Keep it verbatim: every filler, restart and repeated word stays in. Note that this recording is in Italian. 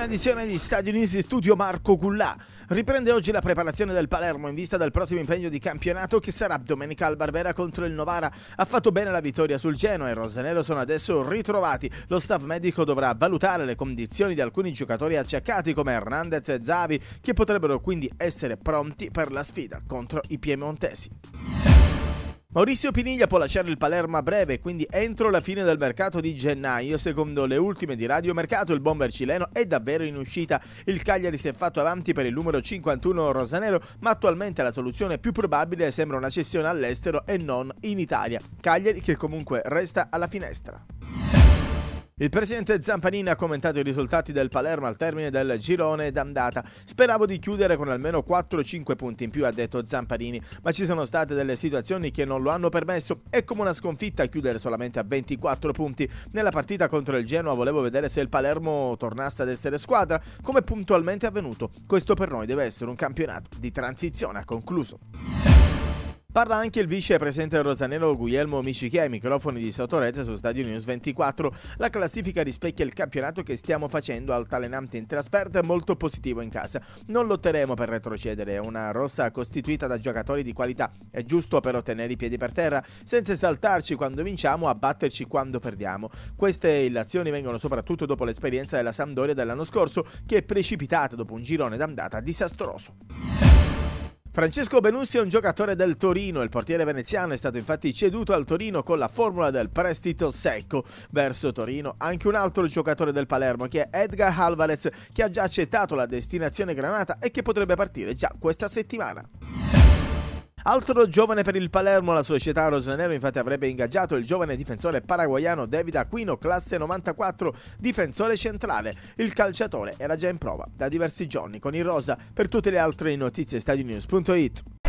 edizione di Stadio News di studio Marco Cullà. Riprende oggi la preparazione del Palermo in vista del prossimo impegno di campionato che sarà domenica al Barbera contro il Novara. Ha fatto bene la vittoria sul Genoa e i rosanero sono adesso ritrovati. Lo staff medico dovrà valutare le condizioni di alcuni giocatori acciaccati come Hernandez e Zavi, che potrebbero quindi essere pronti per la sfida contro i piemontesi. Maurizio Piniglia può lasciare il Palermo a breve, quindi entro la fine del mercato di gennaio. Secondo le ultime di Radio Mercato, il bomber cileno è davvero in uscita. Il Cagliari si è fatto avanti per il numero cinquantuno rosanero, ma attualmente la soluzione più probabile sembra una cessione all'estero e non in Italia. Cagliari che comunque resta alla finestra. Il presidente Zamparini ha commentato i risultati del Palermo al termine del girone d'andata. Speravo di chiudere con almeno quattro cinque punti in più, ha detto Zamparini, ma ci sono state delle situazioni che non lo hanno permesso. È come una sconfitta chiudere solamente a ventiquattro punti. Nella partita contro il Genoa volevo vedere se il Palermo tornasse ad essere squadra, come puntualmente è avvenuto. Questo per noi deve essere un campionato di transizione, ha concluso. Parla anche il vicepresidente rosanero Guglielmo Micichè ai microfoni di Sotorezza su Stadio News ventiquattro. La classifica rispecchia il campionato che stiamo facendo, altalenante in trasferta e molto positivo in casa. Non lotteremo per retrocedere, è una rossa costituita da giocatori di qualità. È giusto per ottenere i piedi per terra, senza esaltarci quando vinciamo, abbatterci quando perdiamo. Queste illazioni vengono soprattutto dopo l'esperienza della Sampdoria dell'anno scorso, che è precipitata dopo un girone d'andata disastroso. Francesco Benussi è un giocatore del Torino. Il portiere veneziano è stato infatti ceduto al Torino con la formula del prestito secco. Verso Torino anche un altro giocatore del Palermo, che è Edgar Alvarez, che ha già accettato la destinazione granata e che potrebbe partire già questa settimana. Altro giovane per il Palermo, la società rosanero infatti avrebbe ingaggiato il giovane difensore paraguaiano David Aquino, classe novantaquattro, difensore centrale. Il calciatore era già in prova da diversi giorni con il rosa. Per tutte le altre notizie stadio news punto it.